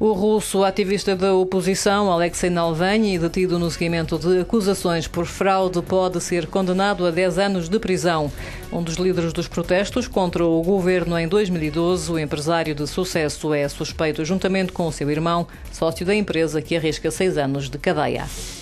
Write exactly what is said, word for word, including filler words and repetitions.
O russo ativista da oposição, Alexei Navalny, detido no seguimento de acusações por fraude, pode ser condenado a dez anos de prisão. Um dos líderes dos protestos contra o governo em dois mil e doze, o empresário de sucesso, é suspeito juntamente com o seu irmão, sócio da empresa, que arrisca seis anos de cadeia.